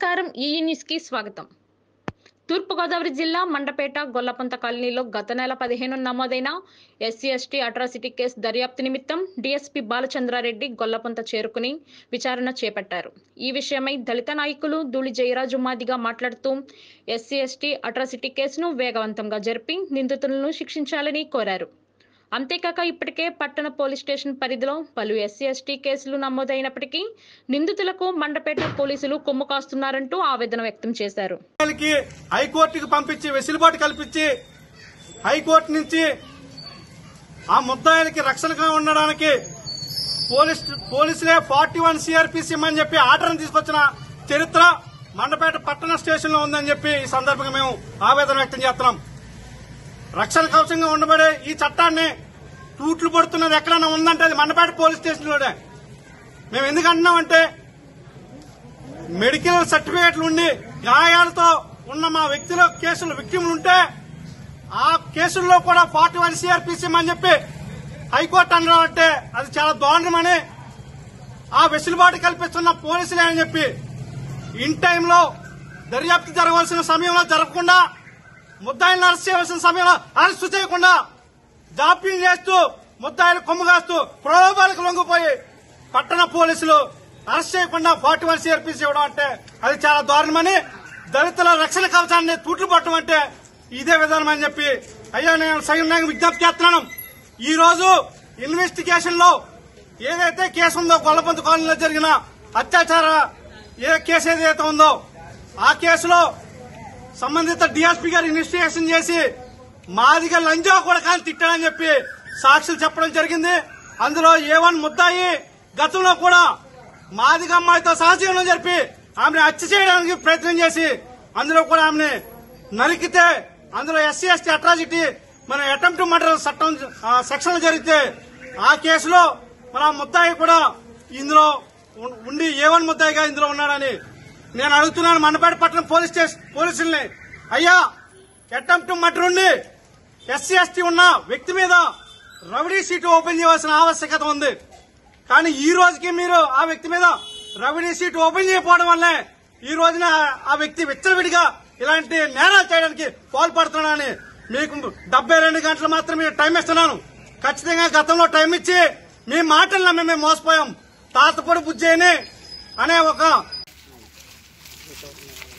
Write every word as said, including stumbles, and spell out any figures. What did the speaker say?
నమస్కారం ఈ న్యూస్ కి స్వాగతం। తూర్పు గోదావరి జిల్లా మండపేట గొల్లపంత కాలనీలో గత నెల పదిహేను నమోదైన ఎస్సీ ఎస్టీ అట్రాసిటీ కేసు దర్యాప్తు నిమిత్తం డీఎస్పీ బాలచంద్రారెడ్డి గొల్లపంత చేరుకుని విచారణ చేపట్టారు। ఈ విషయమై దళిత నాయకులు ధూళి జయరాజు మాదిగా మాట్లాడుతూ ఎస్సీ ఎస్టీ అట్రాసిటీ కేసును వేగవంతంగా జరిపి నిందితులను శిక్షించాలని కోరారు। అంతేకాక ఇప్పటికే పట్టణ పోలీస్ స్టేషన్ పరిధిలో పలు ఎస్సీ ఎస్టీ కేసులు నమోదైనప్పటికీ నిందితులకు మండపేట పోలీసులు కొమ్ము కాస్తున్నారంటూ ఆవేదన వ్యక్తం చేశారు। హైకోర్టుకు పంపించి వెసులుబాటు కల్పించి హైకోర్టు నుంచి ఆ ముద్దాయిలకి రక్షణగా ఉండడానికి పోలీస్ పోలీసులే ఫార్టీ వన్ సిఆర్పిసి అని చెప్పి ఆర్డర్ తీసుకొచ్చిన చరిత్ర మండపేట పట్టణ స్టేషన్ లో ఉందని చెప్పి ఈ సందర్భంగా మేము ఆవేదన వ్యక్తం చేస్తున్నాం। రక్షణ కవచంగా ఉండబడే ఈ చట్టాన్ని తూట్లు పడుతున్నది ఎక్కడైనా ఉందంటే అది మండపేట పోలీస్ స్టేషన్ లోనే। మేము ఎందుకు అంటున్నామంటే మెడికల్ సర్టిఫికేట్లు ఉండి గాయాలతో ఉన్న మా వ్యక్తుల కేసులు విక్టిమ్లు ఉంటే ఆ కేసుల్లో కూడా ఫార్టీ వన్ సిఆర్పిసి అని చెప్పి హైకోర్టు అన్నారంటే అది చాలా దారుణమని ఆ వెసులుబాటు కల్పిస్తున్న పోలీసులే అని చెప్పి ఇన్ టైంలో దర్యాప్తు జరగవలసిన సమయంలో జరగకుండా ముద్దాయిలను అరెస్ట్ చేయవలసిన సమయంలో అరెస్టు చేయకుండా జాప్యం చేస్తూ ముద్దాయిలు కొమ్ము కాస్తూ ప్రలోభాలకు లొంగిపోయి పట్టణ పోలీసులు అరెస్ట్ చేయకుండా ఫార్టీ వన్ సిఆర్పిసి ఇవ్వడం అంటే అది చాలా దారుణమని దళితుల రక్షణ కవచాన్ని తూట్లు పట్టడం అంటే ఇదే విధానం అని చెప్పి అయ్యా నేను సైన్యంగా విజ్ఞప్తి చేస్తున్నాను। ఈ రోజు ఇన్వెస్టిగేషన్ లో ఏదైతే కేసు ఉందో గొల్లపంత కాలనీలో జరిగిన అత్యాచార ఏ కేసు ఏదైతే ఉందో ఆ కేసులో సంబంధిత డీఎస్పీ గారు ఇన్వెస్టిగేషన్ చేసి మాదిగా లంజా కూడా కానీ తిట్టాడని చెప్పి సాక్షులు చెప్పడం జరిగింది। అందులో ఏ వన్ ముద్దాయి గతంలో కూడా మాదిగా అమ్మాయితో సహజీవనం జరిపి ఆమెను హత్య చేయడానికి ప్రయత్నం చేసి అందులో కూడా ఆమెను నరికితే అందులో ఎస్సీ ఎస్టీ అట్రాసిటీ మన అటెంప్ట్ మర్డర్ చట్టం సెక్షన్ జరిగితే ఆ కేసులో మన ముద్దాయి కూడా ఇందులో ఉండి ఏ వన్ ముద్దాయిగా ఇందులో ఉన్నాడని నేను అడుగుతున్నాను మండపేట పట్టణం పోలీస్ స్టేషన్ పోలీసుల్ని, అయ్యా అటెంప్ట్ మర్డర్ ఉండి ఎస్సీ ఎస్టీ ఉన్న వ్యక్తి మీద రౌడీ షీట్ ఓపెన్ చేయాల్సిన ఆవశ్యకత ఉంది। కానీ ఈ రోజుకి మీరు ఆ వ్యక్తి మీద రౌడీ షీట్ ఓపెన్ చేయకపోవడం వల్లే ఈ రోజున ఆ వ్యక్తి విచ్చలవిడిగా ఇలాంటి నేరాలు చేయడానికి పాల్పడుతున్నానని మీకు డెబ్బై రెండు గంటలు మాత్రమే టైం ఇస్తున్నాను। ఖచ్చితంగా గతంలో టైం ఇచ్చి మీ మాటలు నమ్మి మేము మోసపోయాం తాతపొడి బుజ్జేని అనే ఒక